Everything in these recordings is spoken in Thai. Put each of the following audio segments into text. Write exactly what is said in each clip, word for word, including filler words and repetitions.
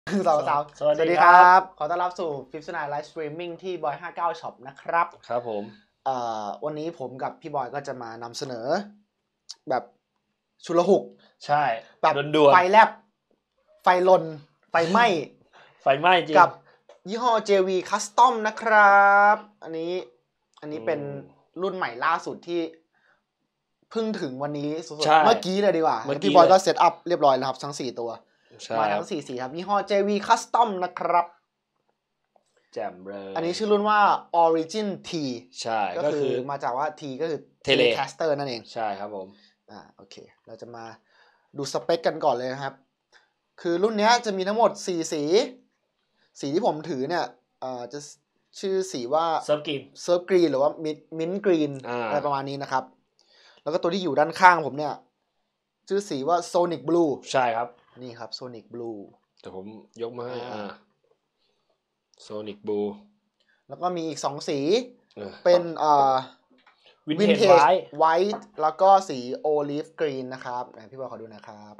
สาวสาวสวัสสวัสดีดีคครัรับ บขอต้อนรับสู่ Fifth Nine Live Streaming ที่บอยห้าสิบเก้า Shop นะครับครับผมเอ่อวันนี้ผมกับพี่บอยก็จะมานำเสนอ แบบชุลหุกใช่แบบด่วนๆไฟแลบไฟลน ไฟไหม้ไฟไหม้จริงกับยี่ห้อ เจ วี Custom นะครับ อันนี้อันนี้เป็นรุ่นใหม่ล่าสุดที่เพิ่งถึงวันนี้สดๆเมื่อกี้เลยดีกว่าพี่บอยก็เซตอัพเรียบร้อยแล้วครับทั้งสี่ตัวมาทั้งสี่สีครับยี่ห้อ เจ วี Custom นะครับแจ่มเลยอันนี้ชื่อรุ่นว่า Origin T ใช่ก็คือมาจากว่า T ก็คือ Telecaster นั่นเองใช่ครับผมอ่าโอเคเราจะมาดูสเปคกันก่อนเลยนะครับคือรุ่นนี้จะมีทั้งหมดสี่สีสีที่ผมถือเนี่ยอ่าจะชื่อสีว่า Surf Green Surf Green หรือว่า Mint Green อะไรประมาณนี้นะครับแล้วก็ตัวที่อยู่ด้านข้างผมเนี่ยชื่อสีว่า Sonic Blue ใช่ครับนี่ครับ Sonic Blue แต่ผมยกมาให้อ่า Sonic Blue แล้วก็มีอีกสองสีเป็นอ่า Vintage White White แล้วก็สี Olive Green นะครับไหนพี่บอยขอดูนะครับ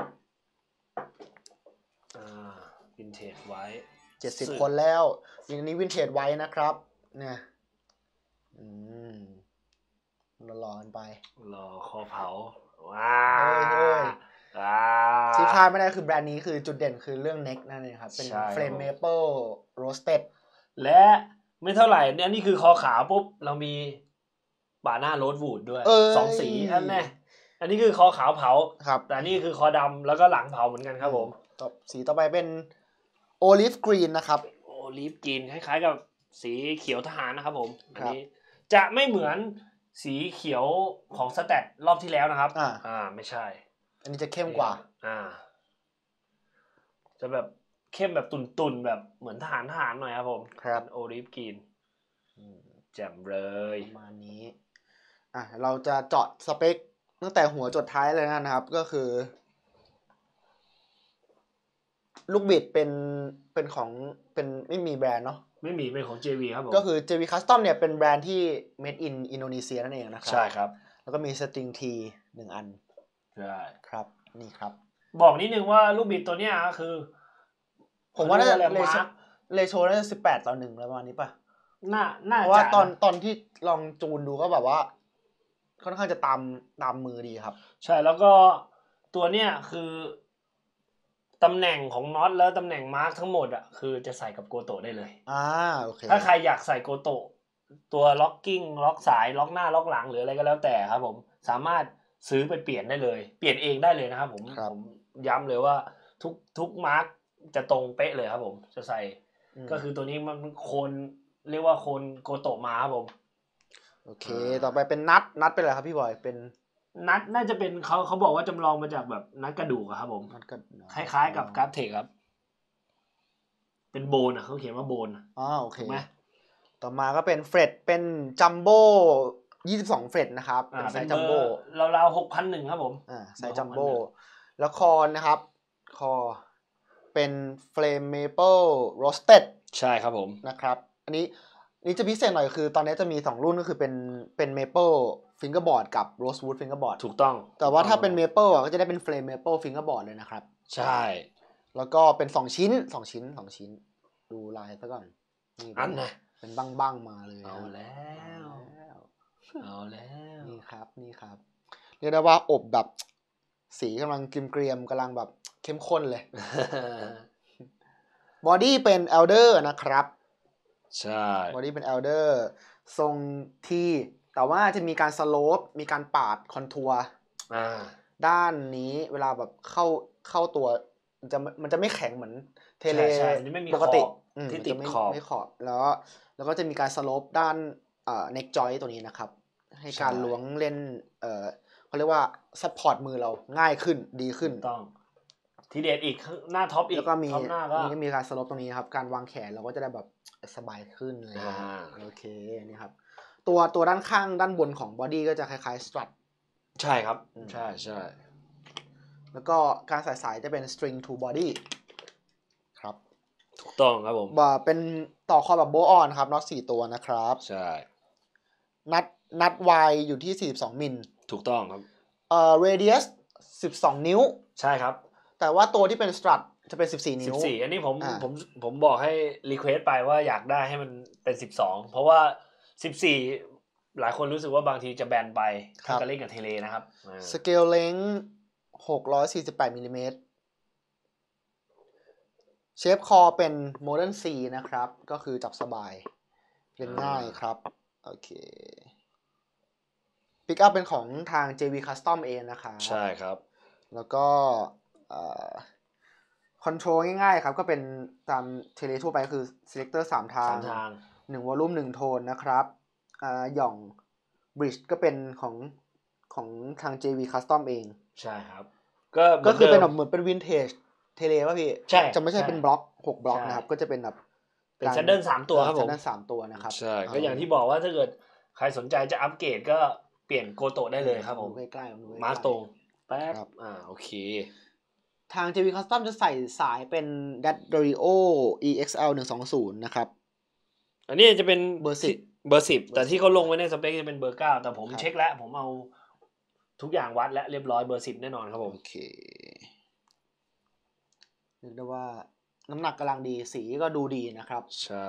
อ่า Vintage White เจ็ดสิบคนแล้วอย่างนี้ Vintage White นะครับเนี่ยอืมรอๆกันไปรอคอเผาว้าเฮ้ยๆที่พลาดไม่ได้คือแบรนด์นี้คือจุดเด่นคือเรื่อง neck นั่นเองครับเป็น Flame Maple Roasted และไม่เท่าไหร่เนี่ยนี่คือคอขาวปุ๊บเรามีบ่าหน้าโรสวูดด้วยสองสีอันแน่อันนี้คือคอขาวเผาครับแต่นี่คือคอดำแล้วก็หลังเผาเหมือนกันครับผมต่อสีต่อไปเป็น Olive Green นะครับ Olive Green คล้ายๆกับสีเขียวทหารนะครับผมอันนี้จะไม่เหมือนสีเขียวของสแตทรอบที่แล้วนะครับอ่าอ่าไม่ใช่อันนี้จะเข้มกว่าอ่าจะแบบเข้มแบบตุ่นๆแบบเหมือนทหารทหารหน่อยครับผมครับโอลิฟกรีนแจ่มเลยประมาณนี้อ่ะเราจะเจาะสเปคตั้งแต่หัวจดท้ายเลยนะครับก็คือลูกบิดเป็นเป็นของเป็นไม่มีแบรนด์เนาะไม่มีเป็นของ เจ วี ครับผมก็คือ เจ วี Custom เนี่ยเป็นแบรนด์ที่ made in อินโดนีเซียนั่นเองนะครับใช่ครับแล้วก็มีสตริงทีหนึ่งอันใช่ครับนี่ครับบอกนิดนึงว่าลูกบิดตัวเนี้ยคือผมว่าน่าจะเลโชเลโชน่าจะสิบแปดต่อหนึ่งประมาณนี้ป่ะน่าน่าจะเพราะว่าตอนตอนที่ลองจูนดูก็แบบว่าค่อนข้างจะตามตามมือดีครับใช่แล้วก็ตัวเนี้ยคือตำแหน่งของน็อตแล้วตำแหน่งมาร์คทั้งหมดอ่ะคือจะใส่กับโกโตะได้เลยอ่าโอเคถ้าใครอยากใส่โกโตะตัวล็อกกิ้งล็อกสายล็อกหน้าล็อกหลังหรืออะไรก็แล้วแต่ครับผมสามารถซื้อไปเปลี่ยนได้เลยเปลี่ยนเองได้เลยนะครับผมผมย้ำเลยว่าทุกทุกมาร์คจะตรงเป๊ะเลยครับผมจะใส่ก็คือตัวนี้มันโคนเรียกว่าโคนโกโตะมาครับผมโอเคต่อไปเป็นนัดนัดเป็นอะไรครับพี่บอยเป็นนัดน่าจะเป็นเขาเขาบอกว่าจำลองมาจากแบบนัดกระดูกครับผมคล้ายๆกับกราฟเทคครับเป็นโบนอ่ะเขาเขียนว่าโบนอ๋อโอเคไหมต่อมาก็เป็นเฟรดเป็นจัมโบ้ยี่สิบสองเฟรดนะครับเป็นไซส์จัมโบ้ราวๆ หกพันหนึ่ง ครับผมอ่าไซส์จัมโบ้แล้วคอนะครับคอเป็นเฟรมเมเปิลโรสเต็ดใช่ครับผมนะครับอันนี้นี่จะพิเศษหน่อยคือตอนนี้จะมีสองรุ่นก็คือเป็นเป็นเมเปิลฟิงเกอร์บอร์ดกับโรสวูดฟิงเกอร์บอร์ดถูกต้องแต่ว่าถ้าเป็นเมเปิลอ่ะก็จะได้เป็นเฟรมเมเปิลฟิงเกอร์บอร์ดเลยนะครับใช่แล้วก็เป็นสองชิ้นสองชิ้นสองชิ้นดูลายซะก่อนนี่อันไหนเป็นบ้างๆมาเลยเอาแล้วเอาแล้วนี่ครับนี่ครับเรียกได้ว่าอบแบบสีกำลังเกรียมๆกำลังแบบเข้มข้นเลยบอดี้เป็น Elder นะครับใช่บอดี้เป็น Elder ทรงทีแต่ว่าจะมีการสโลปมีการปาดคอนทัวร์ด้านนี้เวลาแบบเข้าเข้าตัวมันจะมันจะไม่แข็งเหมือนเทเลปกติที่ติดขอบไม่ขอบแล้วแล้วก็จะมีการสโลปด้านเอ่อ neck joint ตัวนี้นะครับให้การล้วงเล่นเอ่อเขาเรียกว่าซัพพอร์ตมือเราง่ายขึ้นดีขึ้นต้องทีเด็ดอีกหน้าท็อปอีกแล้วก็มีท็อปหน้าก็นี่ก็มีการสโลปตรงนี้ครับการวางแขนเราก็จะได้แบบสบายขึ้นเลยโอเคนี่ครับตัวตัวด้านข้างด้านบนของบอดี้ก็จะคล้ายๆสตรัทใช่ครับใช่ใช่แล้วก็การใส่สายจะเป็น string to body ครับถูกต้องครับผมบ่เป็นต่อคอแบบโบออนครับน็อตสี่ตัวนะครับใช่นัดนัด Y อยู่ที่สี่สิบสองมิลถูกต้องครับเอ่อ radius สิบสองนิ้วใช่ครับแต่ว่าตัวที่เป็น strut จะเป็นสิบสี่นิ้วสิบสี่อันนี้ผมผมผมบอกให้รีเควสไปว่าอยากได้ให้มันเป็นสิบสองเพราะว่าสิบสี่หลายคนรู้สึกว่าบางทีจะแบนไปถ้าจะเล่นกับเทเลนะครับสเกลเลนส์หกร้อยสี่สิบแปดมิลลิเมตรเชฟคอเป็น Modern C นะครับก็คือจับสบายเล่นง่ายครับโอเคปิกอัพเป็นของทาง เจ วี Custom เองนะครับใช่ครับแล้วก็คอนโทรลง่ายๆครับก็เป็นตามเทเลทั่วไปคือ selector สามทางหนึ่งวอลลุ่มหนึ่งโทนนะครับอ่าหย่อง bridge ก็เป็นของของทาง เจ วี Custom เองใช่ครับก็ก็คือเป็นแบบเหมือนเป็นวินเทจเทเลป่ะพี่ใช่จะไม่ใช่เป็นบล็อกหกบล็อกนะครับก็จะเป็นแบบเป็นแซนเดิลสามตัวครับผมแซนเดิลสามตัวนะครับใช่ก็อย่างที่บอกว่าถ้าเกิดใครสนใจจะอัปเกรดก็เปลี่ยนโกโตะได้เลยครับผมใกล้ๆมาร์คตรงแป๊บอ่าโอเคทาง เจ วี Custom จะใส่สายเป็น Daddario อี เอ็กซ์ แอล หนึ่งสองศูนย์นะครับอันนี้จะเป็นเบอร์สิบเบอร์สิบแต่ที่เขาลงไว้ในสเปคจะเป็นเบอร์เก้าแต่ผมเช็คแล้วผมเอาทุกอย่างวัดและเรียบร้อยเบอร์สิบแน่นอนครับผมโอเคเรียกได้ว่าน้ำหนักกำลังดีสีก็ดูดีนะครับใช่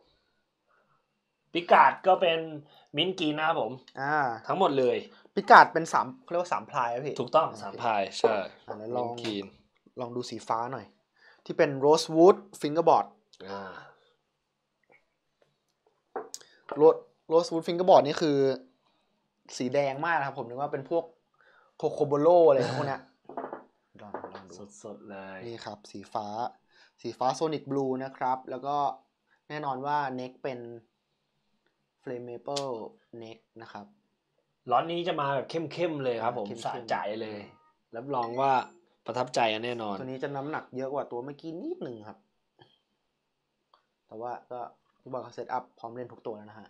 พิกาดก็เป็นมิ้นกีนนะครับผมอ่าทั้งหมดเลยพิกาดเป็นสามเขาเรียกว่าสามพลายพี่ถูกต้องสามพลายใช่แล้วลองลองดูสีฟ้าหน่อยที่เป็น Rosewood Fingerboard อ่า Rosewood Fingerboard นี่คือสีแดงมากนะครับผมนึกว่าเป็นพวกโคโคโบโลอะไรพวกเนี้ยลองลองดูสดๆเลยนี่ครับสีฟ้าสีฟ้า Sonic Blue นะครับแล้วก็แน่นอนว่า neck เป็น Flame Maple neck นะครับล็อตนี้จะมาแบบเข้มๆเลยครับผมสะใจเลยรับรองว่าประทับใจแน่นอนตัวนี้จะน้ำหนักเยอะกว่าตัวเมื่อกี้นิดนึงครับแต่ว่าก็ที่บอกเขาเซตอัพพร้อมเล่นทุกตัวแล้วนะฮะ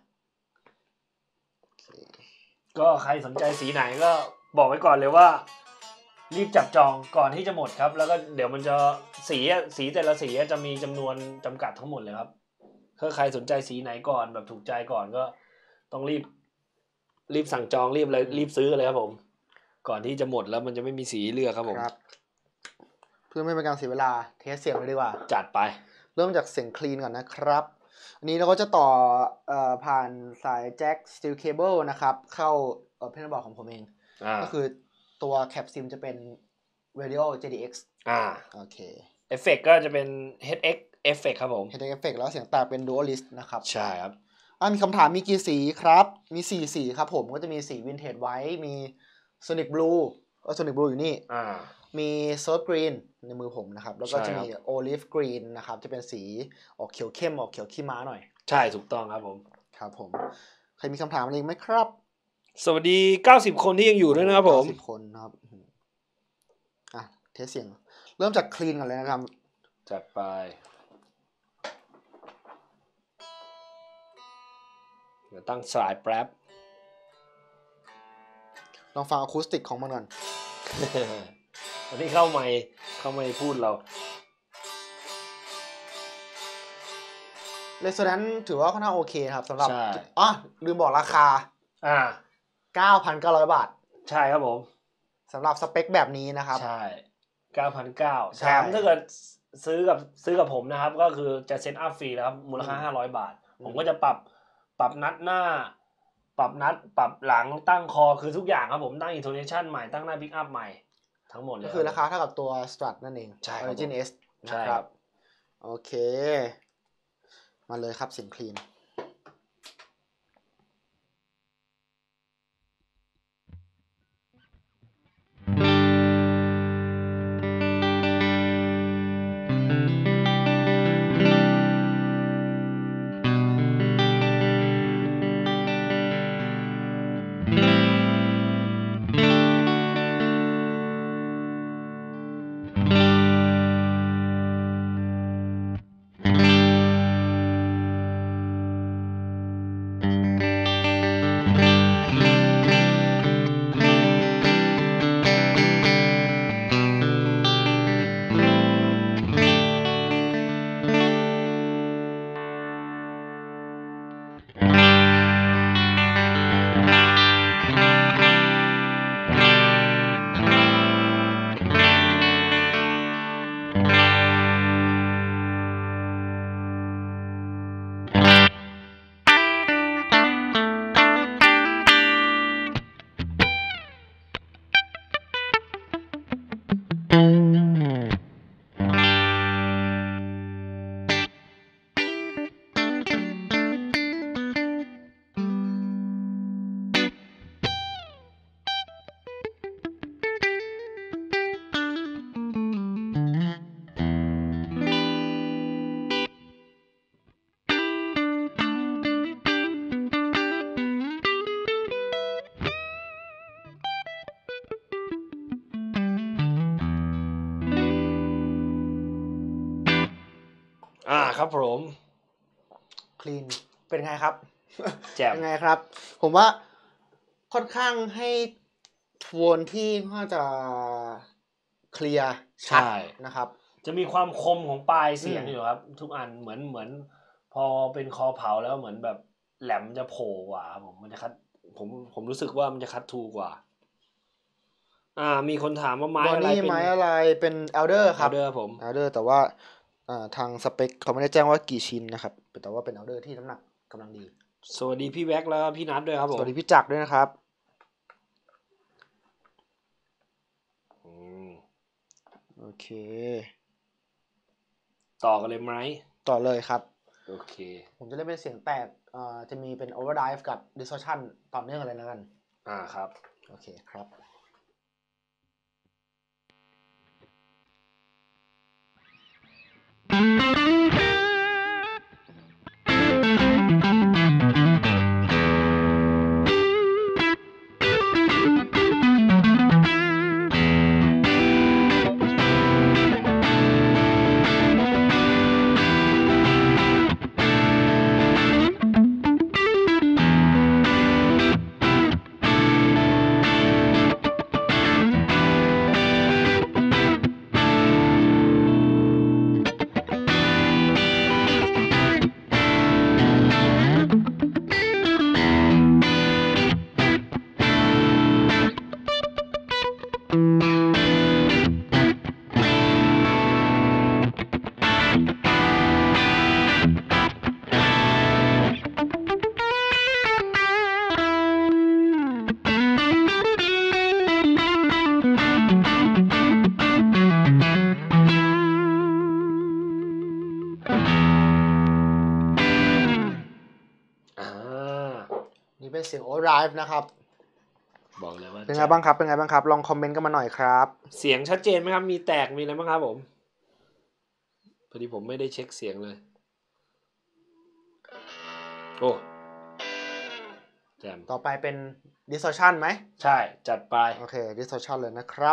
ก็ใครสนใจสีไหนก็บอกไว้ก่อนเลยว่ารีบจับจองก่อนที่จะหมดครับแล้วก็เดี๋ยวมันจะสีสีแต่ละสีจะมีจำนวนจำกัดทั้งหมดเลยครับถ้าใครสนใจสีไหนก่อนแบบถูกใจก่อนก็ต้องรีบรีบสั่งจองรีบเลยรีบซื้อเลยครับผมก่อนที่จะหมดแล้วมันจะไม่มีสีเลือกครับผมเพื่อไม่เป็นการเสียเวลาเทสเสียงเลยดีกว่าจัดไปเริ่มจากเสียงคลีนก่อนนะครับอันนี้เราก็จะต่อเอ่อผ่านสายแจ็คสตีลเคเบิลนะครับเข้าเอ่อเพนบอร์ดของผมเองก็คือตัวแคปซิมจะเป็น Radio เจ ดี เอ็กซ์อ่าโอเคเอฟเฟกต์ก็จะเป็น เอช เอ็กซ์ Effect ครับผมเอช เอ็กซ์ Effect แล้วเสียงแตกเป็น Dualist นะครับใช่ครับอ่ะมีคำถามมีกี่สีครับมีสี่สีครับผมก็จะมีสี Vintage White มี Sonic Blue เออ Sonic Blue อยู่นี่อ่ามี Surf Green ในมือผมนะครับแล้วก็จะมี Olive Green นะครับจะเป็นสีออกเขียวเข้มออกเขียวขี้ม้าหน่อยใช่ถูกต้องครับผมครับผมใครมีคำถามอะไรไหมครับสวัสดีเก้าสิบคนที่ยังอยู่ด้วยนะครับผมเก้าสิบคนนะครับอ่ะเทสเสียงเริ่มจากคลีนก่อนเลยนะครับจัดไปเดี๋ยวตั้งสายแป๊บลองฟังอะคูสติกของมันก่อนอันนี้เข้าไมค์เข้าไมค์พูดเราเรโซแนนซ์ถือว่าค่อนข้างโอเคครับสำหรับอ๋อลืมบอกราคาอ่าเก้าพันเก้าร้อย บาทใช่ครับผมสำหรับสเปคแบบนี้นะครับใช่ เก้าพันเก้าร้อย แถมถ้าเกิดซื้อกับซื้อกับผมนะครับก็คือจะเซ็ตอัพฟรีแล้วครับมูลค่าห้าร้อยบาทผมก็จะปรับปรับนัดหน้าปรับนัดปรับหลังตั้งคอคือทุกอย่างครับผมตั้งอินโทเนชันใหม่ตั้งหน้าพิกอัพใหม่ทั้งหมดเลยก็คือราคาเท่ากับตัว Strat นั่นเอง Origin S นะครับโอเคมาเลยครับเสียงคลีนอ่าครับผมคลีนเป็นไงครับแจ่มเป็นไงครับผมว่าค่อนข้างให้โทนที่น่าจะเคลียร์ชัดนะครับจะมีความคมของปลายเสียงอยู่ครับทุกอันเหมือนเหมือนพอเป็นคอเผาแล้วเหมือนแบบแหลมจะโผล่กว่าผมมันจะคัดผมผมรู้สึกว่ามันจะคัดทูกว่าอ่ามีคนถามว่าไม้อะไรเป็นไม้อะไรเป็น Elder ครับ Elder ผม Elder แต่ว่าอ่าทางสเปคเขาไม่ได้แจ้งว่ากี่ชิ้นนะครับแต่ว่าเป็น Elder ที่น้ำหนักกำลังดีสวัสดีพี่แว็กแล้วพี่นัทด้วยครับผมสวัสดีพี่จักรด้วยนะครับโอเคต่อกันเลยไหมต่อเลยครับโอเคผมจะเล่นเป็นเสียงแตกอ่าจะมีเป็น overdrive กับ distortion ต่อเนื่องอะไรแล้วกันอ่าครับโอเคครับนี่เป็นเสียง overdrive นะครับบอกเลยว่าเป็นไงบ้างครับเป็นไงบ้างครับลองคอมเมนต์กันมาหน่อยครับเสียงชัดเจนไหมครับมีแตกมีอะไรบ้างครับผมพอดีผมไม่ได้เช็คเสียงเลยโอ้แจ่มต่อไปเป็น distortion ไหมใช่จัดไปโอเค distortion เลยนะครับ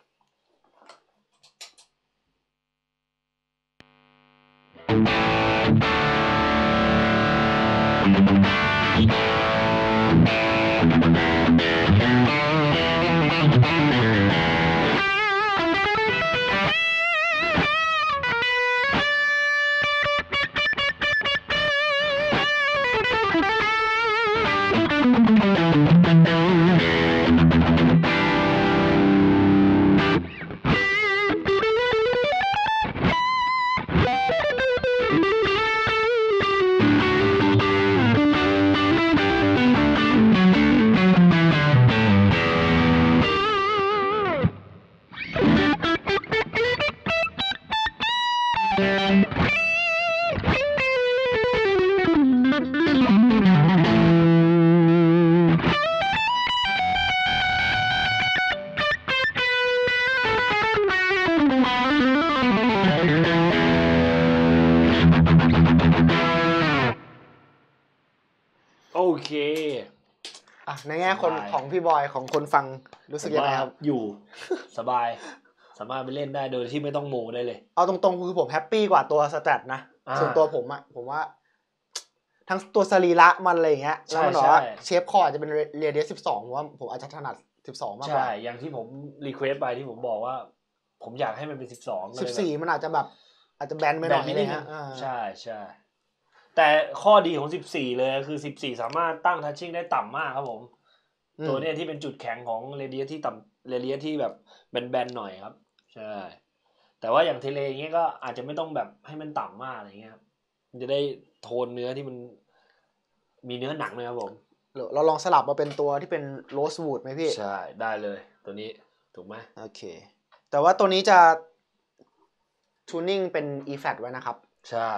โอเคอ่ะในแง่คนของพี่บอยของคนฟังรู้สึกยังไงครับอยู่สบายสามารถไปเล่นได้โดยที่ไม่ต้องโมได้เลยเอาตรงๆคือผมแฮปปี้กว่าตัวสแตทนะส่วนตัวผมอะผมว่าทั้งตัวสรีระมันอะไรอย่างเงี้ยแล้วมันบอกว่าเชฟคอร์ดจะเป็นเรเดียสสิบสองผมว่าผมอาจจะถนัดสิบสองมากกว่าใช่อย่างที่ผมรีเควสไปที่ผมบอกว่าผมอยากให้มันเป็นสิบสองสิบสี่มันอาจจะแบบอาจจะแบนไปหน่อยเลยฮะใช่ใช่แต่ข้อดีของสิบสี่เลยคือสิบสี่สามารถตั้งทัชชิ่งได้ต่ำมากครับผมตัวนี้ที่เป็นจุดแข็งของเรเดียที่ต่ำเรเดียที่แบบแบนๆหน่อยครับใช่แต่ว่าอย่างเทเลอย่างเงี้ยก็อาจจะไม่ต้องแบบให้มันต่ำมากอะไรเงี้ยมันจะได้โทนเนื้อที่มันมีเนื้อหนังเลยครับผมเราลองสลับมาเป็นตัวที่เป็นโรสวูดไหมพี่ใช่ได้เลยตัวนี้ถูกไหมโอเคแต่ว่าตัวนี้จะทูนิ่งเป็น E flat ไว้นะครับใช่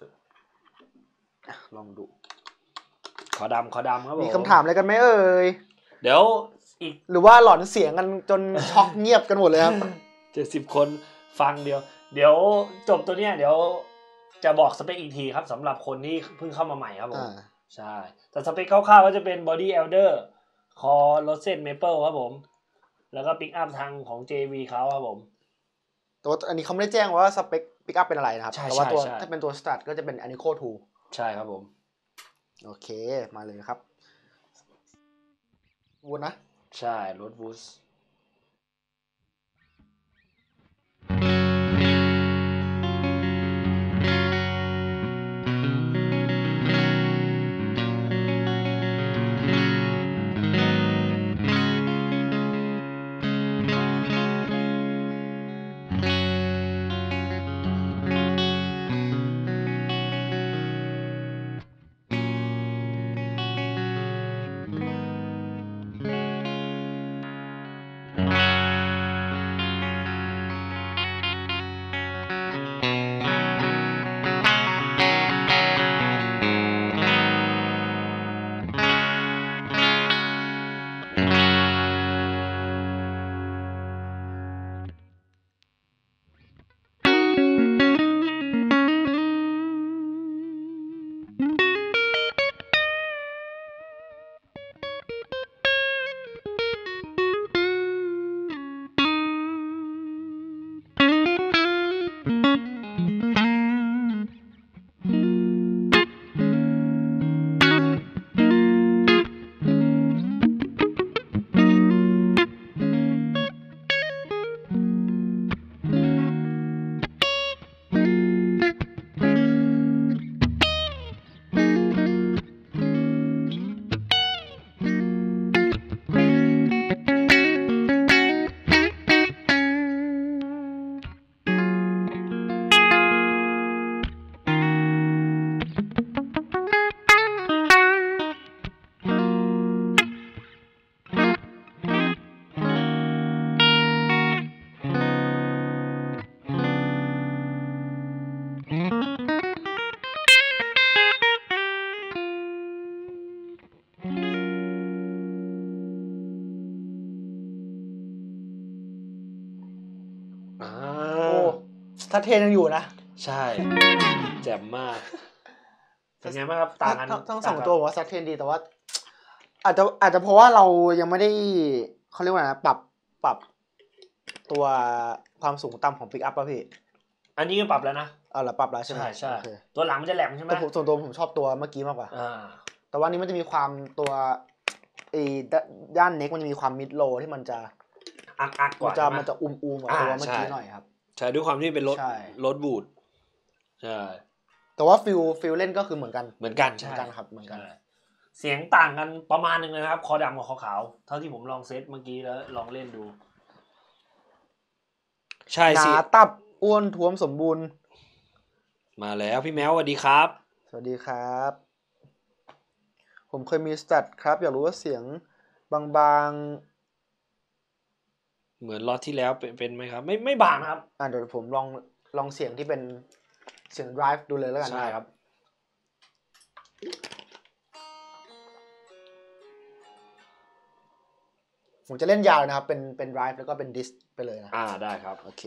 ลองดูขอดำขอดำครับผมมีคำถามอะไรกันไหมเอ่ยเดี๋ยวอีกหรือว่าหลอนเสียงกันจนช็อกเงียบกันหมดเลยครับเจ็ดสิบคนฟังเดียวเดี๋ยวจบตัวเนี้ยเดี๋ยวจะบอกสเปคอีกทีครับสำหรับคนที่เพิ่งเข้ามาใหม่ครับผมใช่แต่สเปคคร่าวๆก็จะเป็น Body Elder คอ Rosen Maple ครับผมแล้วก็ปิกอัพทางของ เจ วี เขาครับผมแต่ว่าอันนี้เขาไม่ได้แจ้งว่าสเปคปิกอัพเป็นอะไรนะครับแต่ว่าตัวถ้าเป็นตัวสตาร์ทก็จะเป็นอนิโคทูใช่ครับผมโอเคมาเลยครับวูดนะใช่รถวูดถ้าเทนยังอยู่นะใช่แจ่มมากเป็นไงบ้างครับต่างกันทั้งสองตัวผมว่าซัดเทนดีแต่ว่าอาจจะอาจจะเพราะว่าเรายังไม่ได้เขาเรียกว่านะปรับปรับตัวความสูงต่ำของปิกอัพป่ะพี่อันนี้ก็ปรับแล้วนะเอาละปรับแล้วใช่ไหมใช่ตัวหลังมันจะแหลมใช่ไหมแต่ผมส่วนตัวผมชอบตัวเมื่อกี้มากกว่าแต่ว่านี้มันจะมีความตัวไอ้ด้านเน็กมันจะมีความมิดโลที่มันจะอักอักกว่าจะมันจะอุ้มอุ้มกว่าตัวเมื่อกี้หน่อยครับใช่ด้วยความที่เป็นรถรถบูทใช่แต่ว่าฟิลฟิลเล่นก็คือเหมือนกันเหมือนกันเหมือนกันครับเหมือนกันเสียงต่างกันประมาณนึงเลยนะครับคอดำกับคอขาวเท่าที่ผมลองเซตเมื่อกี้แล้วลองเล่นดูใช่สิหนาตับอ้วนท้วมสมบูรณ์มาแล้วพี่แมวสวัสดีครับสวัสดีครับผมเคยมีสแตทครับอยากรู้ว่าเสียงบางๆเหมือนล็อตที่แล้วเป็นเป็นไหมครับไม่ไม่บางครับอ่าเดี๋ยวผมลองลองเสียงที่เป็นเสียง drive ดูเลยแล้วกันใช่ครับผมจะเล่นยาวนะครับเป็นเป็น drive แล้วก็เป็น disc ไปเลยนะอ่าได้ครับโอเค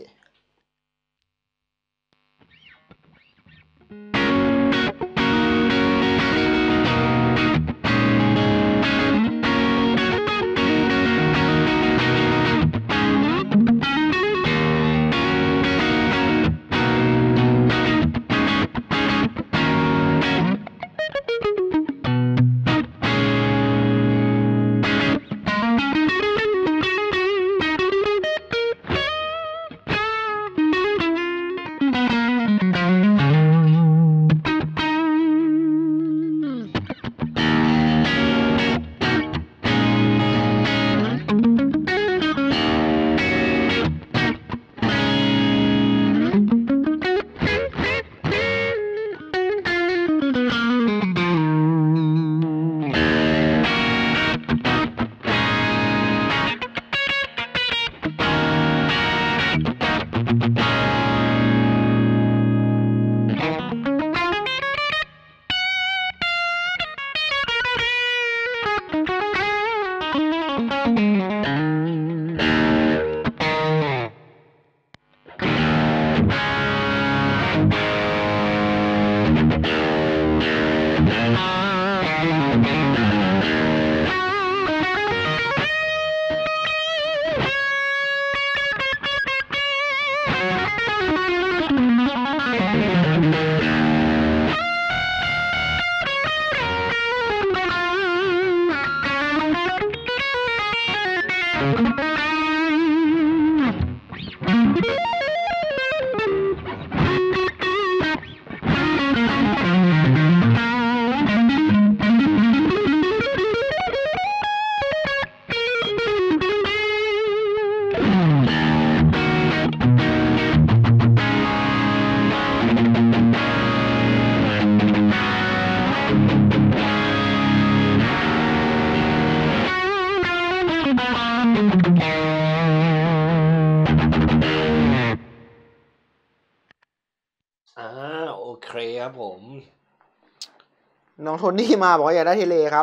อ่าโอเคครับผมน้องโทนี่มาบอกว่าอยากได้เทเลครับ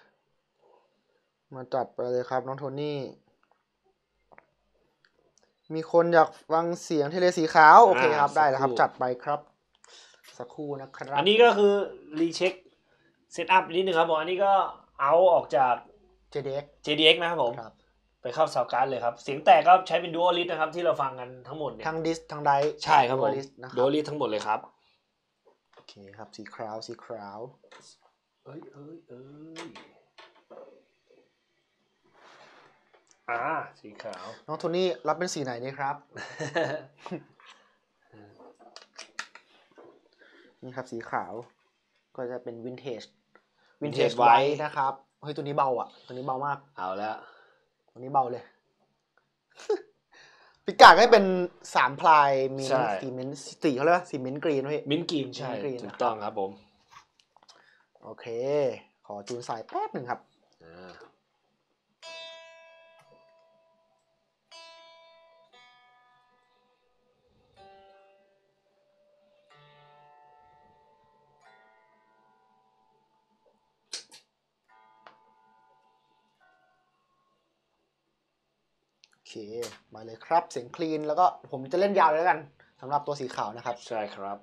มาจัดไปเลยครับน้องโทนี่มีคนอยากฟังเสียงเทเลสีขาวโอเคครับได้แล้วครับจัดไปครับสักครู่นะครับอันนี้ก็คือรีเช็คเซตอัพนิดนึงครับผมอันนี้ก็เอาออกจากเจ ดี เอ็กซ์เจ ดี เอ็กซ์ นะครับผมไปเข้าซาวการ์ดเลยครับเสียงแตกก็ใช้เป็นดูอัลลิสนะครับที่เราฟังกันทั้งหมดเนี่ยทั้งดิสทั้งไดใช่ครับผมดูอัลลิสทั้งหมดเลยครับโอเคครับสีขาวสีขาวเอ้ยเอ้ยเอ้ยอ่าสีขาวน้องโทนี่รับเป็นสีไหนนี่ครับ นี่ครับสีขาวก็จะเป็นวินเทจวินเทจไว้นะครับเฮ้ยตัวนี้เบาอ่ะตัวนี้เบามากเอาแล้วตัวนี้เบาเลย ปิกาก็เป็นสามพลายมีสีมินสีเขาเรียกว่าสีมินกรีนพี่มินกรีนใช่ถูกต้องครับผมโอเคขอจูนสายแป๊บหนึ่งครับโอเคมาเลยครับเสียงคลีนแล้วก็ผมจะเล่นยาวเลยแล้วกันสำหรับตัวสีขาวนะครับใช่ครับ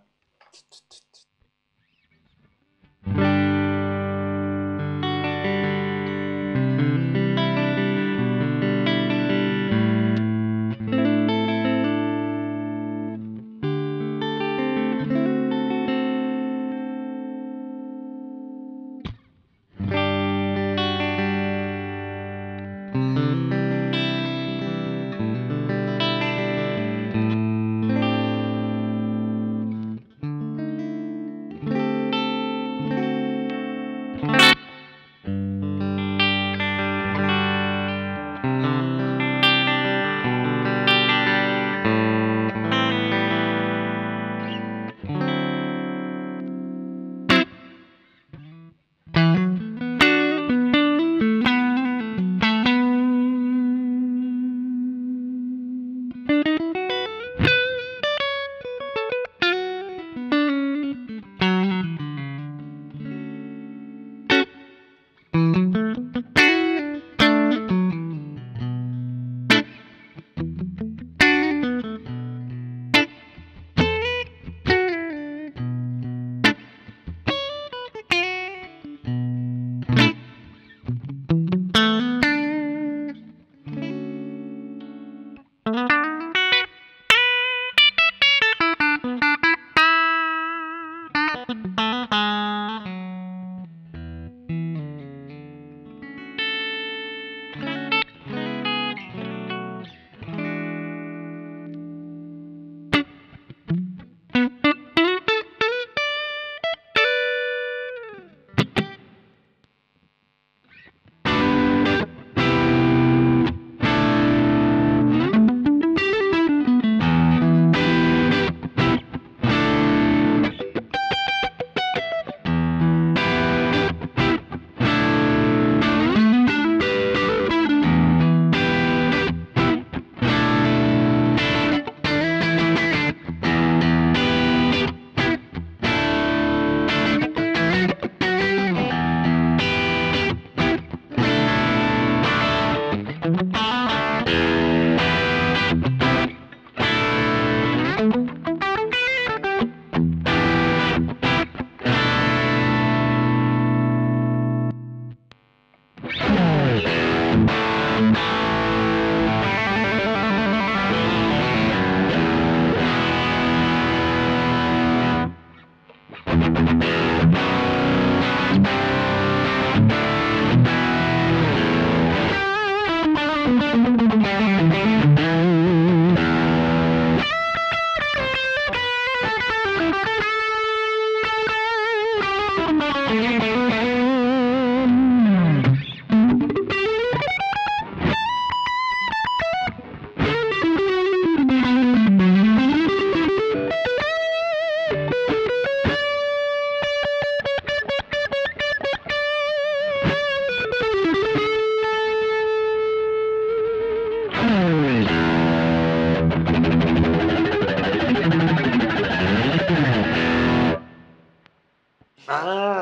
อ่า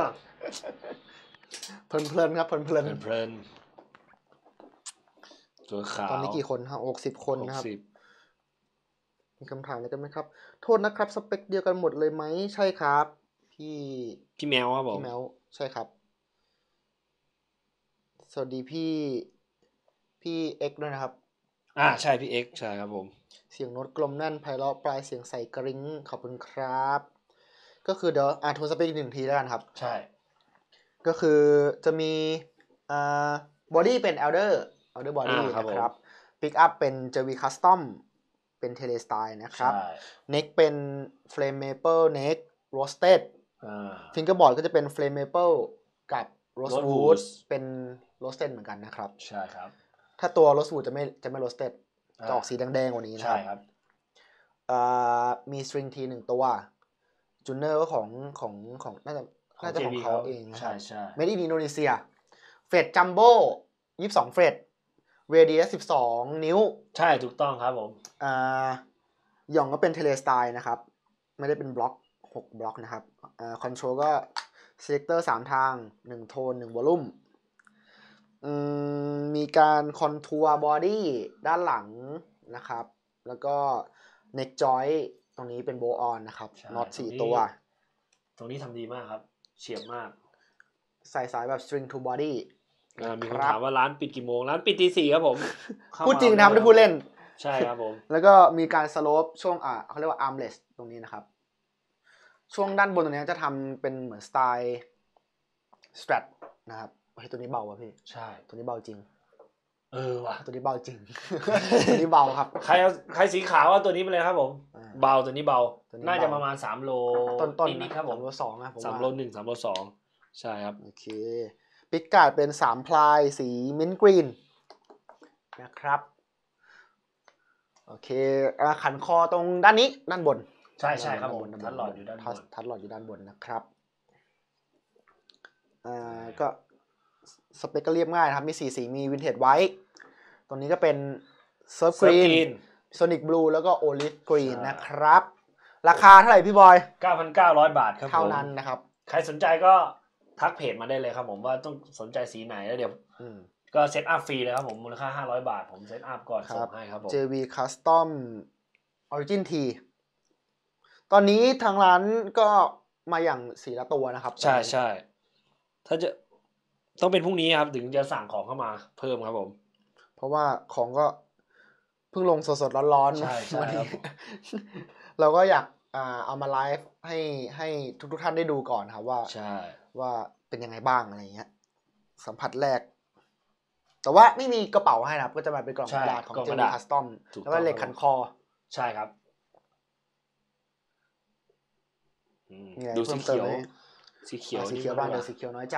เพลินๆครับเพลินๆเพลินตัวขาวตอนนี้กี่คนฮะหกสิบคนนะครับมีคำถามอะไรกันไหมครับโทษนะครับสเปคเดียวกันหมดเลยไหมใช่ครับพี่พี่แมวครับผมพี่แมวใช่ครับสวัสดีพี่พี่เอ็กด้วยนะครับอ่าใช่พี่เอ็กใช่ครับผมเสียงโน้ตกลมแน่นไพเราะปลายเสียงใสกริ้งขอบคุณครับก็คือเดี๋ยวอ่านโทนสเปคหนึ่งทีแล้วกันครับใช่ก็คือจะมีอ่าบอดี้เป็น elder elder body นะครับปิกอัพเป็น เจ วี custom เป็น tele style นะครับ neck เป็น flame maple neck roasted fingerboard ก็จะเป็น flame maple กับ rosewood เป็น roasted เหมือนกันนะครับใช่ครับถ้าตัว rosewood จะไม่จะไม่ roasted จะออกสีแดงๆกว่านี้นะครับใช่ครับมี string T หนึ่งตัว Juner ของของของน่าจะน่าจะของเขาเองนะครับ Made in Indonesia เฟรดจัมโบ้ยี่สิบสองเฟรด radius สิบสองนิ้วใช่ถูกต้องครับผมอ่าหย่องก็เป็น tele style นะครับไม่ได้เป็นบล็อกหกบล็อกนะครับอ่า control ก็ selector สามทางหนึ่งโทนหนึ่งวอลลุ่มอืมมีการคอนทัวร์บอดี้ด้านหลังนะครับแล้วก็ neck joint ตรงนี้เป็นโบออนนะครับน็อตสี่ตัวตรงนี้ทำดีมากครับเฉียบมากใส่สายแบบ string to body มีคนถามว่าร้านปิดกี่โมงร้านปิดตีสี่ครับผมพูดจริงนะครับไม่ได้พูดเล่นใช่ครับผมแล้วก็มีการสโลปช่วงอ่าเขาเรียกว่า armrest ตรงนี้นะครับช่วงด้านบนตรงนี้จะทำเป็นเหมือนสไตล์ strat นะครับเฮ้ยตัวนี้เบาว่ะพี่ใช่ตัวนี้เบาจริงเออว่ะตัวนี้เบาจริงตัวนี้เบาครับใครเอาใครสีขาวเอาตัวนี้ไปเลยครับผมเบาตัวนี้เบาน่าจะประมาณสามโลต้นๆนะครับผมสามโลสองนะผมสามโลหนึ่ง สามโลสองใช่ครับโอเคปิกการ์ดเป็นสามพลายสีมิ้นท์กรีนนะครับโอเคขันคอตรงด้านนี้ด้านบนใช่ใช่ครับผมทัดหลอดอยู่ด้านบนทัดหลอดอยู่ด้านบนนะครับอ่าก็สเปคก็เรียบง่ายนะครับมีสี่สีมีวินเทจไวท์ตรงนี้ก็เป็นเซิร์ฟกรีนโซนิกบลูแล้วก็โอลิฟกรีนนะครับราคาเท่าไหร่พี่บอยเก้าพันเก้าร้อย บาทครับเท่านั้นนะครับใครสนใจก็ทักเพจมาได้เลยครับผมว่าต้องสนใจสีไหนแล้วเดี๋ยวก็เซตอัพฟรีเลยครับผมมูลค่าห้าร้อยบาทผมเซตอัพก่อนส่งให้ครับผมเจ วี Custom Origin T ตอนนี้ทางร้านก็มาอย่างสีละตัวนะครับใช่ใช่ถ้าจะต้องเป็นพรุ่งนี้ครับถึงจะสั่งของเข้ามาเพิ่มครับผมเพราะว่าของก็เพิ่งลงสดๆร้อนๆใช่ใช่ครับเราก็อยากอ่าเอามาไลฟ์ให้ให้ทุกๆท่านได้ดูก่อนครับว่าใช่ว่าเป็นยังไงบ้างอะไรเงี้ยสัมผัสแรกแต่ว่าไม่มีกระเป๋าให้นะครับก็จะมาเป็นกล่องกระดาษของ เจ วี Custom แล้วก็เหล็กขันคอใช่ครับดูสีเขียวสีเขียวสีเขียวบ้างเลยสีเขียวน้อยใจ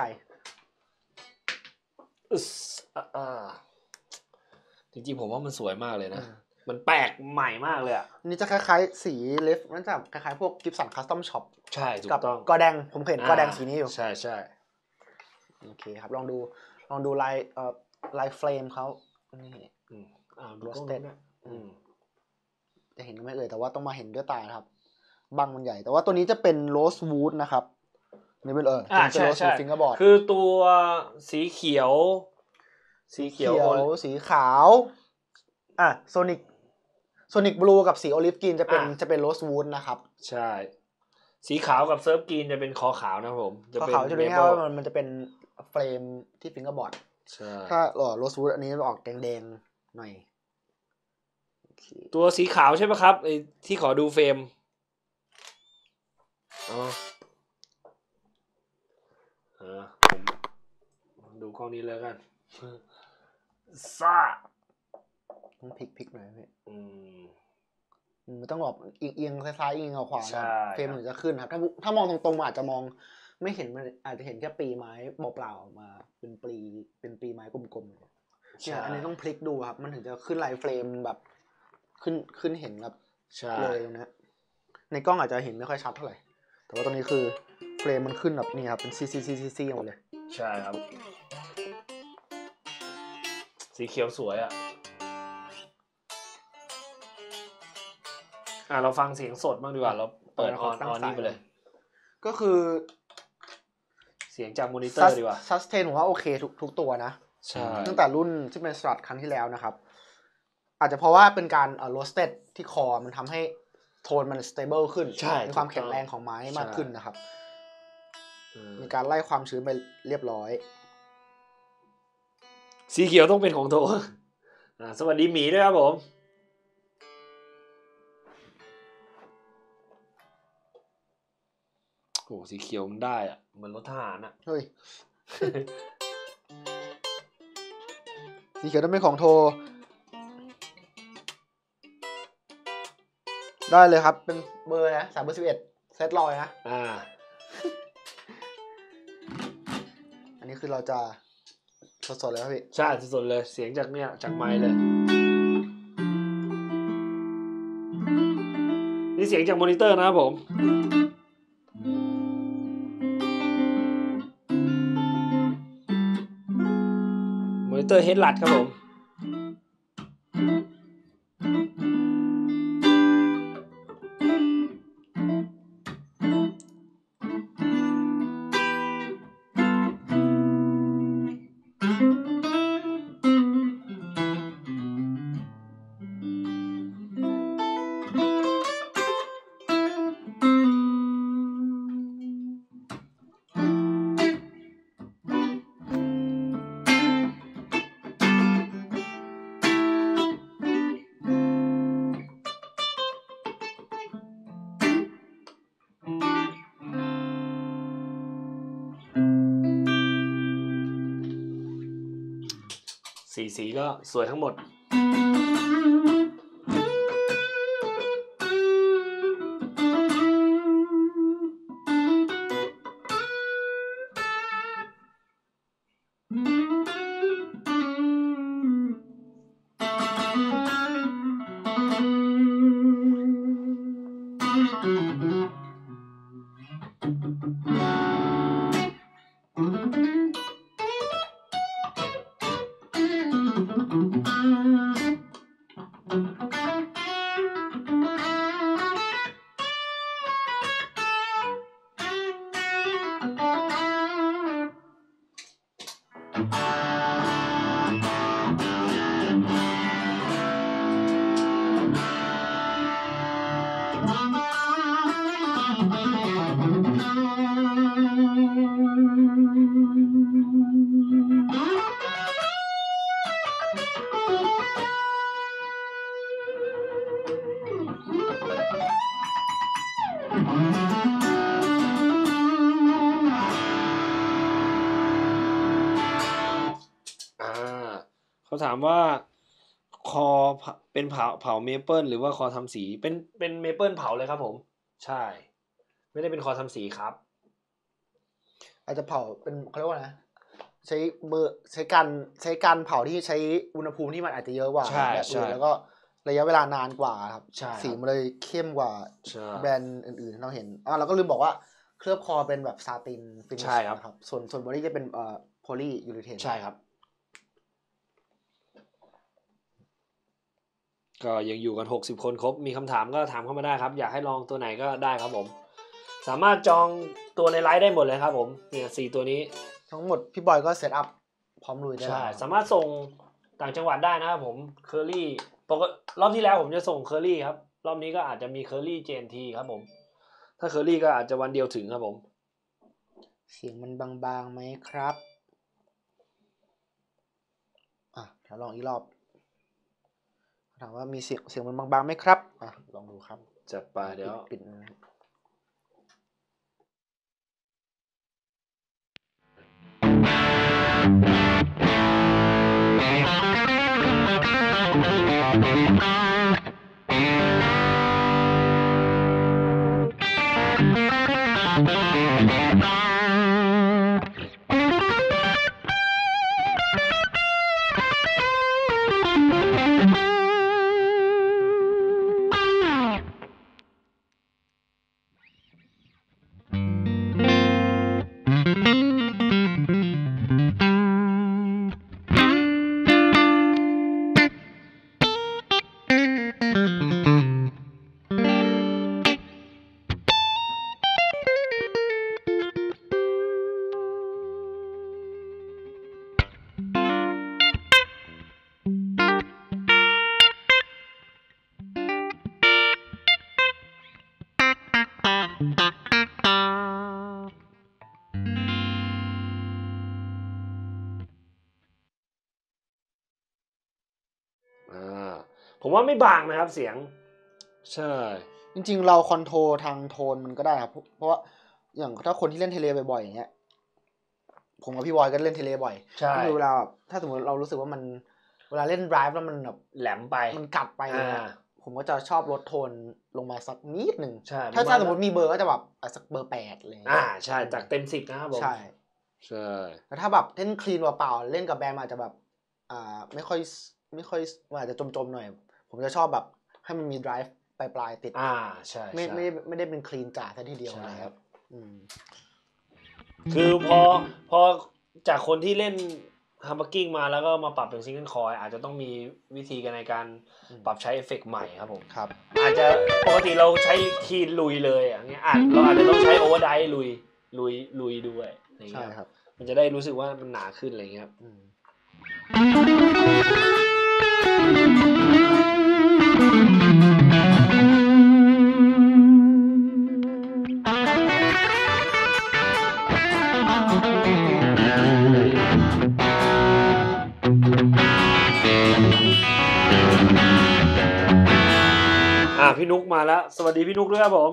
จริงๆผมว่ามันสวยมากเลยนะมันแปลกใหม่มากเลยอ่ะนี่จะคล้ายๆสีเลฟมันจะคล้ายๆพวกกิฟสันคัสตอมช็อปใช่ถูกต้องกอแดงผมเห็นกอแดงสีนี้อยู่ใช่ใช่โอเคครับลองดูลองดูลายเอ่อลายเฟรมเขานี่อ่าดูสเตทจะเห็นไม่เอ่ยแต่ว่าต้องมาเห็นด้วยตาครับบังมันใหญ่แต่ว่าตัวนี้จะเป็นโรสวูดนะครับนี่เป็นเออเป็นโรสวูดฟิงเกอร์บอร์ดคือตัวสีเขียวสีเขียวสีขาวอ่ะโซนิกโซนิกบลูกับสีโอลิฟกรีนจะเป็นจะเป็นโรสวูดนะครับใช่สีขาวกับเซิร์ฟกรีนจะเป็นคอขาวนะครับผมคอขาวจะเป็นง่ายว่ามันมันจะเป็นเฟรมที่ฟิงเกอร์บอร์ดใช่ถ้าหล่อโรสวูดอันนี้ออกแดงๆหน่อยตัวสีขาวใช่ไหมครับไอ้ที่ขอดูเฟรมอ๋อผมดูกล้องนี้เลยกันซ่าต้องพลิกๆหน่อยพี่อืมมันต้องแบบเอียงๆซ้ายๆเอียงขวาๆเฟรมถึงจะขึ้นครับถ้าถ้ามองตรงๆอาจจะมองไม่เห็นมันอาจจะเห็นแค่ปีไม้เปล่าๆมาเป็นปลีเป็นปีไม้กลมๆเนี่ยอันนี้ต้องพลิกดูครับมันถึงจะขึ้นลายเฟรมแบบขึ้นขึ้นเห็นแบบเลยตรงนี้ในกล้องอาจจะเห็นไม่ค่อยชัดเท่าไหร่แต่ว่าตรงนี้คือเฟรมมันขึ้นแบบนี้ครับเป็นซีซีซีซีซีหมดเลยใช่ครับสีเขียวสวยอ่ะอ่ะเราฟังเสียงสดบ้างดีกว่าเราเปิดออนออนนี่ไปเลยก็คือเสียงจากมอนิเตอร์ดีกว่าซัสเทนผมว่าโอเคทุกทุกตัวนะใช่ตั้งแต่รุ่นที่เป็นสตรัทครั้งที่แล้วนะครับอาจจะเพราะว่าเป็นการเอ่อโรสเต็ดที่คอมันทำให้โทนมันสเตเบิลขึ้นมีความแข็งแรงของไม้มากขึ้นนะครับมีการไล่ความชื้นไปเรียบร้อยสีเขียวต้องเป็นของโทสวัสดีหมีด้วยครับผมโอ้สีเขียวมันได้อะเหมือนรถทหารอะเฮ้ย สีเขียวต้องเป็นของโทได้เลยครับเป็นเบอร์นะสามเบอร์สิบเอ็ดเซตลอยนะอ่าอันนี้คือเราจะสดๆเลยครับพี่ใช่สดๆเลยเสียงจากเนี่ยจากไมค์เลยนี่เสียงจากมอนิเตอร์นะครับผมมอนิเตอร์เฮดลัดครับผมสีสีก็สวยทั้งหมดเขาถามว่าคอเป็นเผาเผาเมเปิลหรือว่าคอทำสีเป็นเป็นเมเปิลเผาเลยครับผมใช่ไม่ได้เป็นคอทำสีครับอาจจะเผาเป็นเขาเรียกว่านะใช้เบอร์ใช้การใช้การเผาที่ใช้อุณหภูมิที่มันอาจจะเยอะกว่าแบบอื่นแล้วก็ระยะเวลานานกว่าครับสีมันเลยเข้มกว่าแบรนด์อื่นๆที่เราเห็นอ่าเราก็ลืมบอกว่าเคลือบคอเป็นแบบซาตินฟินิชนะครับส่วนส่วนบอดี้จะเป็นเอ่อโพลียูริเทนใช่ครับก็ยังอยู่กันหกสิบคนครบมีคำถามก็ถามเข้ามาได้ครับอยากให้ลองตัวไหนก็ได้ครับผมสามารถจองตัวในไลฟ์ได้หมดเลยครับผมเนี่ยสี่ตัวนี้ทั้งหมดพี่บอยก็เซตอัพพร้อมลุยได้ใช่สามารถส่งต่างจังหวัดได้นะครับผมเคอรี่ปกติรอบที่แล้วผมจะส่งเคอรี่ครับรอบนี้ก็อาจจะมีเคอรี่ เจ เอ็น ที ครับผมถ้าเคอรี่ก็อาจจะวันเดียวถึงครับผมเสียงมันบางๆไหมครับอ่ะเดี๋ยวลองอีกรอบถามว่ามีเสียงเสียงมันบางๆไหมครับอ่ะลองดูครับจัดไปเดี๋ยวปิดผมว่าไม่บางนะครับเสียงใช่จริงๆเราคอนโทรลทางโทนมันก็ได้ครับเพราะว่าอย่างถ้าคนที่เล่นเทเลบ่อยๆอย่างเงี้ยผมกับพี่บอยก็เล่นเทเลบ่อยคือเวลาถ้าสมมติเรารู้สึกว่ามันเวลาเล่นไดรฟ์แล้วมันแบบแหลมไปมันกัดไปเนี่ยผมก็จะชอบลดโทนลงมาสักนิดหนึ่งถ้าถ้าสมมติมีเบอร์ก็จะแบบสักเบอร์แปดอะไรอย่างเงี้ยอ่าใช่จากเต็มสิบนะครับผมใช่ใช่แต่ถ้าแบบเล่นคลีนเปล่าๆเล่นกับแบรนด์อาจจะแบบอ่าไม่ค่อยไม่ค่อยอาจจะจมๆหน่อยผมจะชอบแบบให้มันมีไดรฟ์ปลายๆติดอ่าใช่ไม่ไม่ไม่ได้เป็นคลีนจ๋าซะทีเดียวนะครับคือพอพอจากคนที่เล่นฮัมเบอร์กิ้งมาแล้วก็มาปรับเป็นซิงเกิลคอยอาจจะต้องมีวิธีการในการปรับใช้เอฟเฟกต์ใหม่ครับผมครับอาจจะปกติเราใช้คีนลุยเลยอย่างเงี้ยอาจเราอาจจะต้องใช้โอเวอร์ไดร์ลุยลุยลุยด้วยอย่างเงี้ยครับมันจะได้รู้สึกว่ามันหนาขึ้นอะไรเงี้ยอ่าพี่นุกมาแล้วสวัสดีพี่นุกด้วยครับผม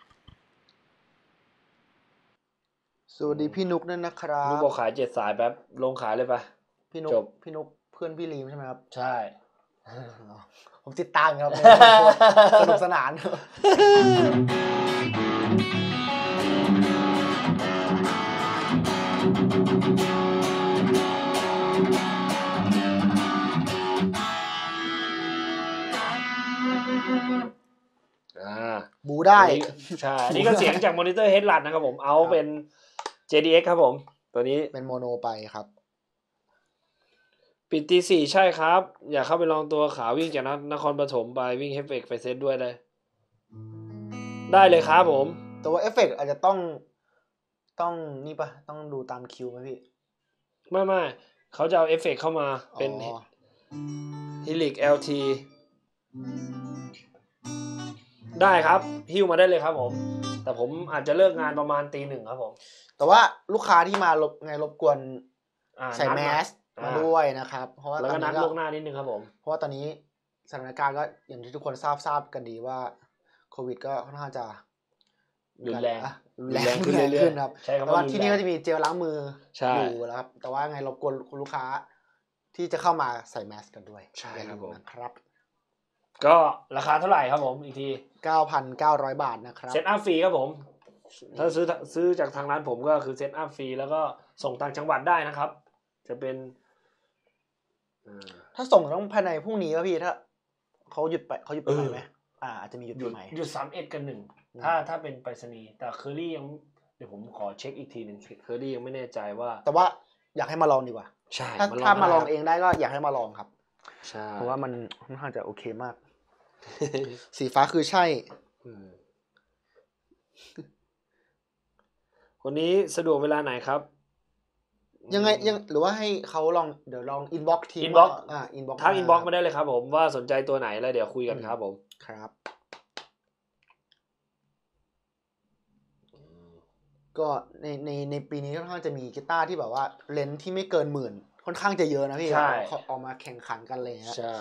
สวัสดีพี่นุกด้วยนะครับนุกบอกขายเจ็ดสายแป๊บลงขายเลยปะพี่นุกพี่นุกเพื่อนพี่ลีมใช่ไหมครับใช่ผมติดตามครับสนุกสนานบูได้ใช่นี่ก็เสียงจากมอนิเตอร์เฮดลัดนะครับผมเอาเป็น เจ ดี เอ็กซ์ ครับผมตัวนี้เป็นโมโนไปครับปิดตีสี่ใช่ครับอยากเข้าไปลองตัวขาวิ่งจากนครปฐมไปวิ่งเอฟเฟกต์ไปเซตด้วยเลยได้เลยครับผมตัวเอฟเฟกต์อาจจะต้องต้องนี่ปะต้องดูตามคิวไหมพี่ไม่ไม่เขาจะเอาเอฟเฟกต์เข้ามาเป็น Helix แอล ที ได้ครับหิ้วมาได้เลยครับผมแต่ผมอาจจะเลิกงานประมาณตีหนึ่งครับผมแต่ว่าลูกค้าที่มาลบไงรบกวนใส่แมสมาด้วยนะครับเพราะว่าแล้วก็นัดล่วงหน้านิดนึงครับผมเพราะว่าตอนนี้สถานการณ์ก็อย่างที่ทุกคนทราบทราบกันดีว่าโควิดก็ค่อนข้างจะรุนแรงรุนแรงขึ้นเรื่อยๆครับแต่ว่าที่นี่ก็จะมีเจลล้างมืออยู่แล้วครับแต่ว่าไงรบกวนคุณลูกค้าที่จะเข้ามาใส่แมสกันด้วยใช่ครับผมนะครับก็ราคาเท่าไหร่ครับผมอีกทีเก้าพันเก้าร้อย บาทนะครับเซตอัพฟรีครับผมถ้าซื้อซื้อจากทางร้านผมก็คือเซตอัพฟรีแล้วก็ส่งต่างจังหวัดได้นะครับจะเป็นถ้าส่งต้องภายในพรุ่งนี้ครับพี่ถ้าเขาหยุดไปเขาหยุดไปไหมอ่าอาจจะมีหยุดไหมหยุดสามเอ็ดกันหนึ่งถ้าถ้าเป็นไปรษณีย์แต่เคอรี่ยังเดี๋ยวผมขอเช็คอีกทีหนึ่งเคอรี่ยังไม่แน่ใจว่าแต่ว่าอยากให้มาลองดีกว่าใช่ถ้าถ้ามาลองเองได้ก็อยากให้มาลองครับใช่เพราะว่ามันค่อนข้างจะโอเคมากสีฟ้าคือใช่คนนี้สะดวกเวลาไหนครับยังไงยังหรือว่าให้เขาลองเดี๋ยวลองอินบ็อกซ์ทีอินบ็อกซ์อ่าอินบ็อกซ์ทักอินบ็อกซ์มาได้เลยครับผมว่าสนใจตัวไหนแล้วเดี๋ยวคุยกันครับผมครับก็ในในในปีนี้ค่อนข้างจะมีกีตาร์ที่แบบว่าเลนส์ที่ไม่เกินหมื่นค่อนข้างจะเยอะนะพี่เขาออกมาแข่งขันกันเลยฮะใช่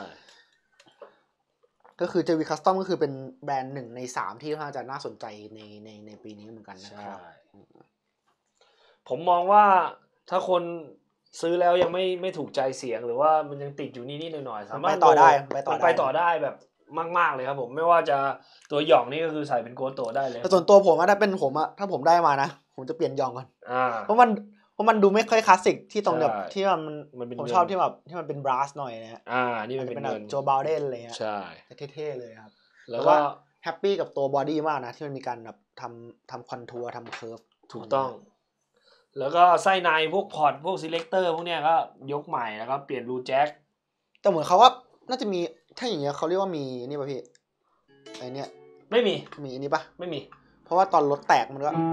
ก็คือ เจ วี Custom ก็คือเป็นแบรนด์หนึ่งในสามที่ค่อนข้างจะน่าสนใจในในในปีนี้เหมือนกันนะครับผมมองว่าถ้าคนซื้อแล้วยังไม่ไม่ถูกใจเสียงหรือว่ามันยังติดอยู่นิดๆหน่อยๆสามารถไปต่อได้ไปต่อได้ไปต่อได้แบบมากๆเลยครับผมไม่ว่าจะตัวหย่องนี่ก็คือใส่เป็นโกโตได้เลยแต่ส่วนตัวผมถ้าเป็นผมอะถ้าผมได้มานะผมจะเปลี่ยนหย่องก่อนเพราะมันเพราะมันดูไม่ค่อยคลาสสิกที่ตรงแบบที่มันผมชอบที่แบบที่มันเป็นบราสหน่อยนะอ่านี่มันเป็นแบบโจบาลเดนอะไรเงี้ยใช่เท่ๆเลยครับแล้วก็แฮปปี้กับตัวบอดี้มากนะที่มันมีการแบบทำทำคอนทัวร์ทำเคิร์ฟถูกต้องแล้วก็ไส้ในพวกพอร์ตพวกซีเลคเตอร์พวกเนี้ยก็ยกใหม่แล้วก็เปลี่ยนรูแจ็คแต่เหมือนเขาว่าน่าจะมีถ้าอย่างเงี้ยเขาเรียกว่ามีนี่ป่ะพี่ไอเนี้ยไม่มีมีอันนี้ป่ะไม่มีเพราะว่าตอนรถแตกมันก็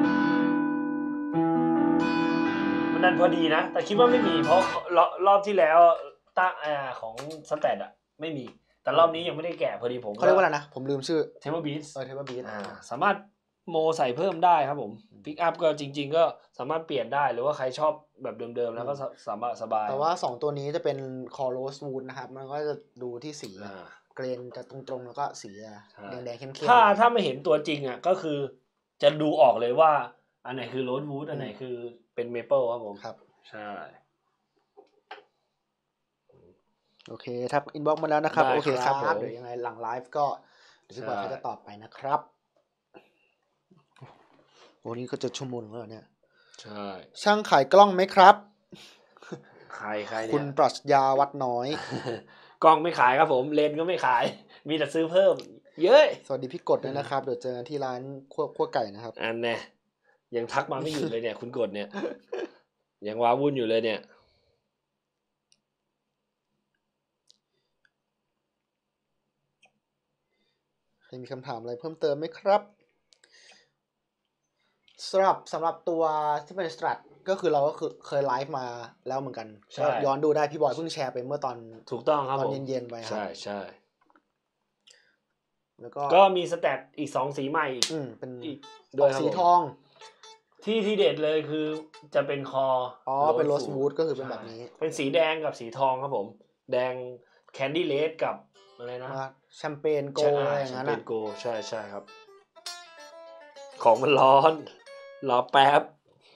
มันดันพอดีนะแต่คิดว่าไม่มีเพราะรอบที่แล้วตั้งอ่าของสแตทอะไม่มีแต่รอบนี้ยังไม่ได้แกะพอดีผมเขาเรียกว่าอะไรนะผมลืมชื่อ Table Beats เออ Table Beats อ่าสามารถโมใส่เพิ่มได้ครับผมพิกอัพก็จริงๆก็สามารถเปลี่ยนได้หรือว่าใครชอบแบบเดิมๆแล้วก็สามารถสบายแต่ว่าสองตัวนี้จะเป็น Chorus Wood นะครับมันก็จะดูที่สีเกรนจะตรงๆแล้วก็สีแดงๆเข้มๆถ้าถ้าไม่เห็นตัวจริงอ่ะก็คือจะดูออกเลยว่าอันไหนคือโรสวูดอันไหนคือเป็นเมเปิลครับผมครับใช่โอเคทักอินบ็อกซ์มาแล้วนะครับโอเคครับเดี๋ยวยังไงหลังไลฟ์ก็เดี๋ยวพี่บอยเขาจะตอบไปนะครับโอ้นี่ก็จะชั่วโมงแล้วเนี่ยใช่ช่างขายกล้องไหมครับขายใครเนี่ยคุณปรัชญาวัดน้อยกล้องไม่ขายครับผมเลนส์ก็ไม่ขายมีแต่ซื้อเพิ่มเย้ยสวัสดีพี่กดด้วยนะครับเดี๋ยวเจอกันที่ร้านคั่วคั่วไก่นะครับอันแน่ยังทักมาไม่หยุดเลยเนี่ยคุณกดเนี่ยยังว้าวุ่นอยู่เลยเนี่ยมีคำถามอะไรเพิ่มเติมไหมครับสำหรับสำหรับตัวที่เป็นสตรัทก็คือเราก็คือเคยไลฟ์มาแล้วเหมือนกันก็ย้อนดูได้พี่บอยเพิ่งแชร์ไปเมื่อตอนถูกต้องครับตอนเย็นๆไปครับใช่ใช่แล้วก็ก็มีสแตทอีกสองสีใหม่อีกอืมเป็นอีกด้วยสีทองที่ที่เด็ดเลยคือจะเป็นคออ๋อเป็นโรสวูดก็คือเป็นแบบนี้เป็นสีแดงกับสีทองครับผมแดงแคนดี้เลดกับอะไรนะแชมเปญโกอะไรอย่างนั้นแชมเปญโกใช่ใช่ครับของมันร้อนรอแป๊บ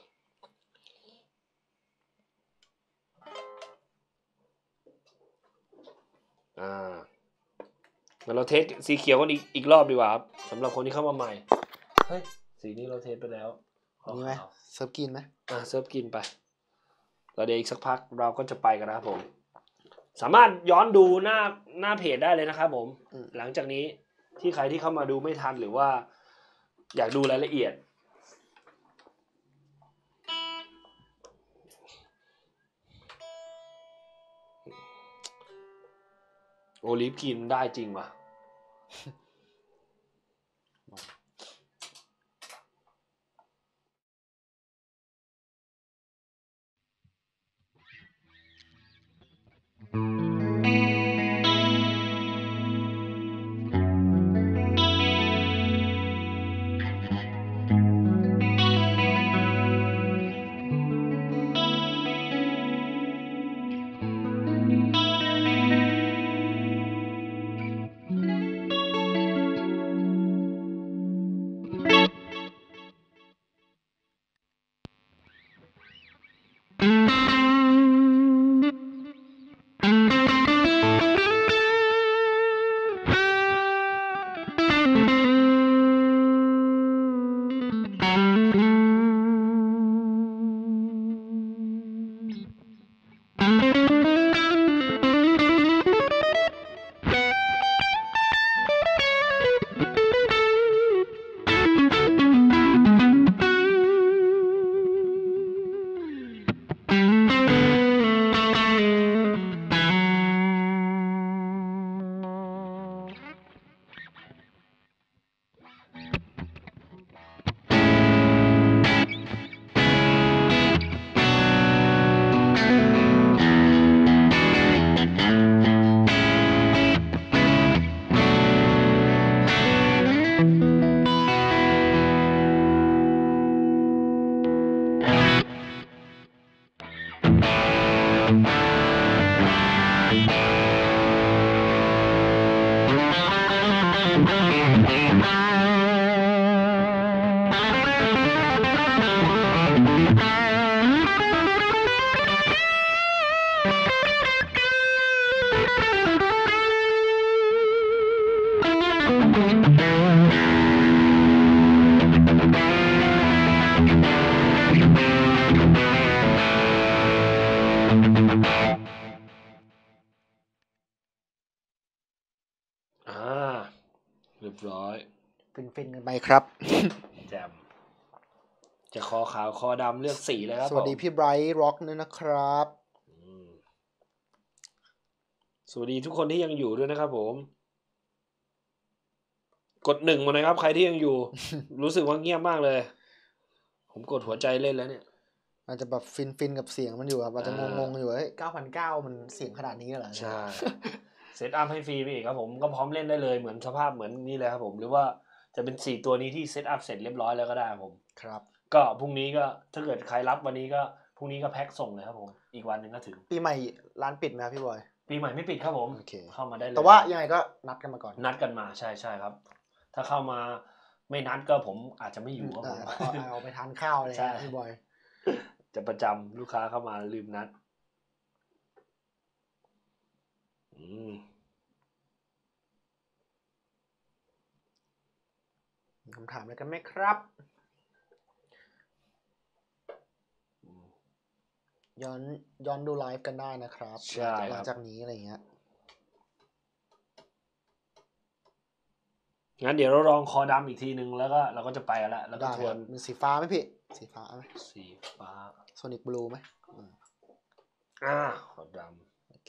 อ่างั้นเราเทสสีเขียวกันอีกอีกรอบดีกว่าครับสำหรับคนที่เข้ามาใหม่เฮ้ยสีนี้เราเทสไปแล้วนี่ไหมเซิร์ฟกินไหมอ่าเซิร์ฟกินไปแล้วเดี๋ยวอีกสักพักเราก็จะไปกันนะครับผมสามารถย้อนดูหน้าหน้าเพจได้เลยนะครับผมหลังจากนี้ที่ใครที่เข้ามาดูไม่ทันหรือว่าอยากดูรายละเอียดโอลิฟกินได้จริงว่ะเรียบร้อยฟินๆกันไปครับแจมจะคอขาวคอดำเลือกสีเลยครับสวัสดีพี่ไบรท์ร็อกด้วยนะครับสวัสดีทุกคนที่ยังอยู่ด้วยนะครับผมกดหนึ่งมาหน่อยครับใครที่ยังอยู่ รู้สึกว่าเงียบมากเลยผมกดหัวใจเล่นแล้วเนี่ยอาจจะแบบฟินๆกับเสียงมันอยู่ครับอาจจะงงๆอยู่เฮ้ย เก้าพันเก้า มันเสียงขนาดนี้เหรอใช่ เซตอัพให้ฟรีไปอีกครับผมก็พร้อมเล่นได้เลยเหมือนสภาพเหมือนนี่เลยครับผมหรือว่าจะเป็นสี่ตัวนี้ที่เซตอัพเสร็จเรียบร้อยแล้วก็ได้ครับผมครับก็พรุ่งนี้ก็ถ้าเกิดใครรับวันนี้ก็พรุ่งนี้ก็แพ็คส่งเลยครับผมอีกวันนึงก็ถึงปีใหม่ร้านปิดไหมครับพี่บอยปีใหม่ไม่ปิดครับผม okay. เข้ามาได้เลยแต่ว่ายังไงก็นัดกันมาก่อนนัดกันมาใช่ใช่ครับถ้าเข้ามาไม่นัดก็ผมอาจจะไม่อยู่ครับผมเอาไปทานข้าวอะไรพี่บอยจะประจำลูกค้าเข้ามาลืมนัดอืมมีคำถามอะไรกันไหมครับย้อนย้อนดูไลฟ์กันได้นะครับหลังจากนี้อะไรเงี้ยงั้นเดี๋ยวเราลองคอดำอีกทีนึงแล้วก็เราก็จะไปกันละแล้วก็ทวนมีสีฟ้าไหมพี่สีฟ้าไหมสีฟ้าโซนิกบลูไหมอ่าคอดำโอเค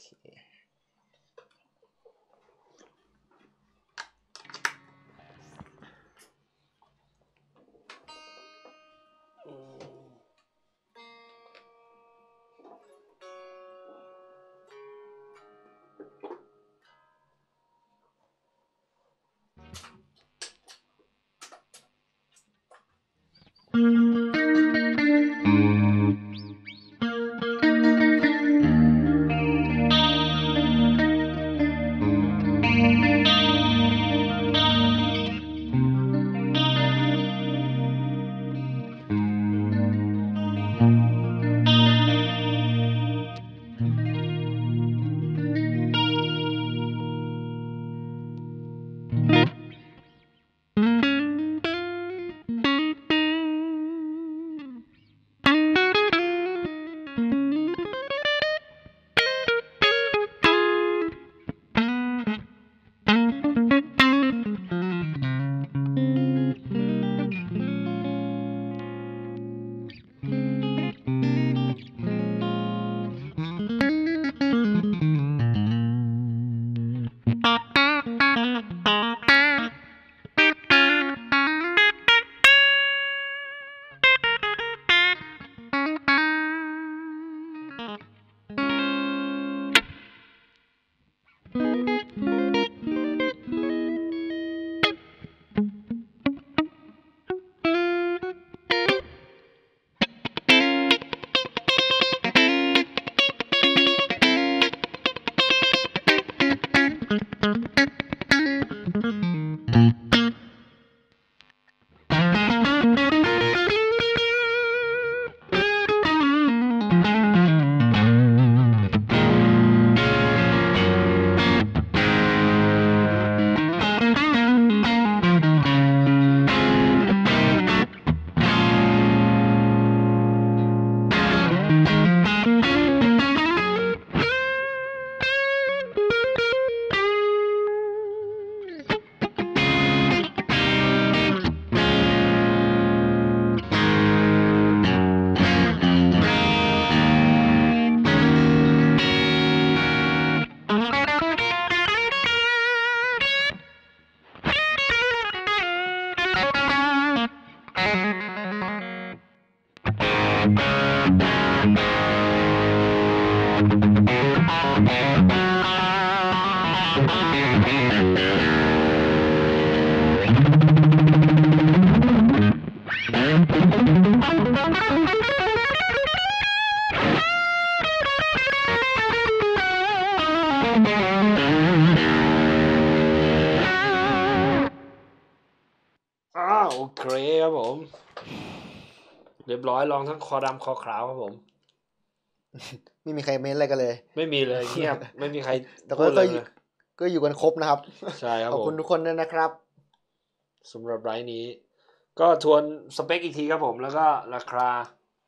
โอเคครับผมเรียบร้อยลองทั้งคอดำคอขาวครับผมไม่มีใครเม้นอะไรกันเลยไม่มีเลยเงียบไม่มีใครแต่ก็ก็อยู่กันครบนะครับใช่ครับผมขอบคุณทุกคนด้วยนะครับสำหรับไลฟ์นี้ก็ทวนสเปคอีกทีครับผมแล้วก็ราคา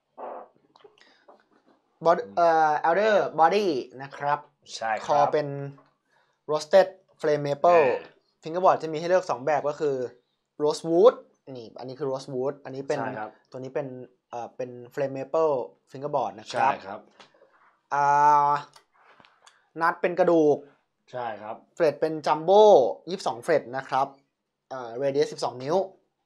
บอดเอ่อ Elder Body นะครับใช่ครับคอเป็น Roasted Flame Maple Fingerboard จะมีให้เลือกสองแบบก็คือ Rosewood นี่อันนี้คือ Rosewood อันนี้เป็นตัวนี้เป็นเอ่อเป็น Flame Maple Fingerboard นะครับใช่ครับอ่านัดเป็นกระดูกใช่ครับเฟรตเป็นจัมโบ้ยี่สิบสองเฟรตนะครับเอ่อ radius สิบสองนิ้ว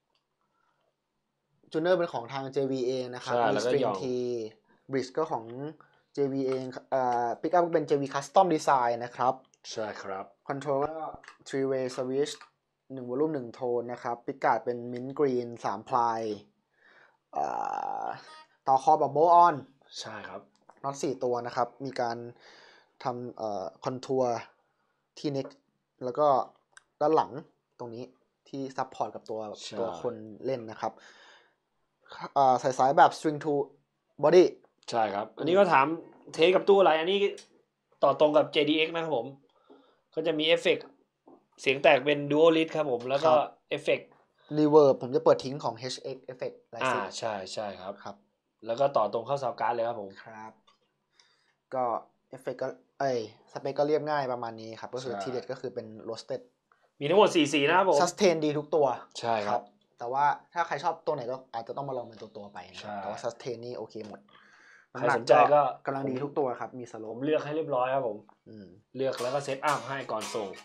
จูเนอร์เป็นของทาง เจ วี เองนะครับมี String T Bridge ก็ของ เจ วี เองเอ่อ Pickup ก็เป็น เจ วี Custom Design นะครับใช่ครับ Control ก็ three way switch หนึ่ง volume หนึ่งโทนนะครับปิกการ์ดเป็น mint green สามพลายเอ่อต่อคอแบบ bolt on ใช่ครับน็อตสี่ตัวนะครับมีการทำเอ่อคอนทัวร์ที่เน็กแล้วก็ด้านหลังตรงนี้ที่ซัพพอร์ตกับตัวตัวคนเล่นนะครับอ่าใส่สายแบบ string to body ใช่ครับอันนี้ก็ถามเทสกับตู้อะไรอันนี้ต่อตรงกับ เจ ดี เอ็กซ์ นะครับผมก็จะมีเอฟเฟกต์เสียงแตกเป็น Dual Lid ครับผมแล้วก็เอฟเฟกต์ Reverb ผมจะเปิดทิ้งของ เอช เอ็กซ์ Effect อ่าใช่ใช่ครับครับแล้วก็ต่อตรงเข้าซาวด์การ์ดเลยครับผมครับก็เอฟเฟกต์ก็เอ้ยสเปคก็เรียบง่ายประมาณนี้ครับก็คือทีเด็ดก็คือเป็น roasted มีทั้งหมดสี่สีนะครับผม sustain ดีทุกตัวใช่ครับแต่ว่าถ้าใครชอบตัวไหนก็อาจจะต้องมาลองเป็นตัวตัวไปนะแต่ว่า sustain นี่โอเคหมดใครสนใจก็กำลังดีทุกตัวครับมีสโลปผมเลือกให้เรียบร้อยครับผมเลือกแล้วก็เซตอัพให้ก่อนส่ง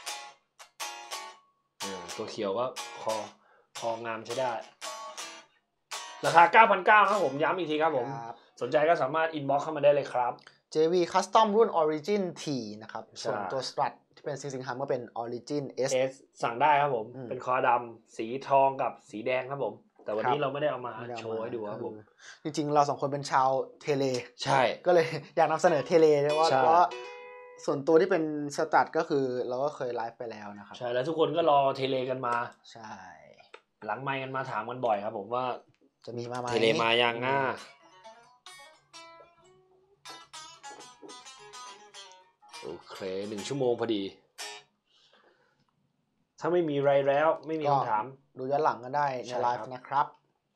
ตัวเขียวก็คอคองามใช้ได้ราคา เก้าพันเก้าร้อย ครับผมย้ำอีกทีครับผมสนใจก็สามารถอินบ็อกซ์เข้ามาได้เลยครับเจ วี Custom รุ่น Origin T นะครับส่วนตัว Strut ที่เป็น Sing Hum ก็เป็น Origin S S สั่งได้ครับผมเป็นคอดำสีทองกับสีแดงครับผมแต่วันนี้เราไม่ได้เอามาโชว์ให้ดูครับผมจริงๆเราสองคนเป็นชาวเทเลใช่ก็เลยอยากนำเสนอเทเลเพราะว่าเพราะส่วนตัวที่เป็นสตัดก็คือเราก็เคยไลฟ์ไปแล้วนะครับใช่แล้วทุกคนก็รอเทเลกันมาใช่หลังไมค์กันมาถามกันบ่อยครับผมว่าจะมีมาไหมเทเลมายังง่าโอเคหนึ่งชั่วโมงพอดีถ้าไม่มีอะไรแล้วไม่มีคำถามดูย้อนหลังกันได้ในไลฟ์นะครับ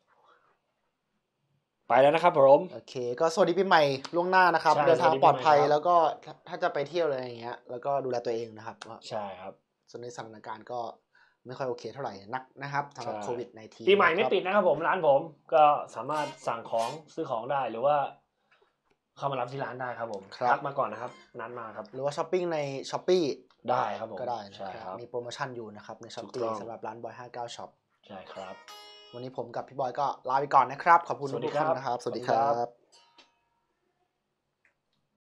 ไปแล้วนะครับผมโอเคก็สวัสดีปีใหม่ล่วงหน้านะครับเดินทางปลอดภัยแล้วก็ถ้าจะไปเที่ยวอะไรอย่างเงี้ยแล้วก็ดูแลตัวเองนะครับใช่ครับส่วนในสถานการณ์ก็ไม่ค่อยโอเคเท่าไหร่นักนะครับสำหรับโควิด สิบเก้าปีใหม่ไม่ปิดนะครับผมร้านผมก็สามารถสั่งของซื้อของได้หรือว่าเข้ามารับที่ร้านได้ครับผมทักมาก่อนนะครับนัดมาครับหรือว่าช้อปปิ้งใน Shopee ได้ครับผมก็ได้ใช่ครับมีโปรโมชั่นอยู่นะครับใน Shopee สำหรับร้านบอยห้าสิบเก้า Shop ใช่ครับวันนี้ผมกับพี่บอยก็ลาไปก่อนนะครับขอบคุณทุกท่านนะครับสวัสดีครับ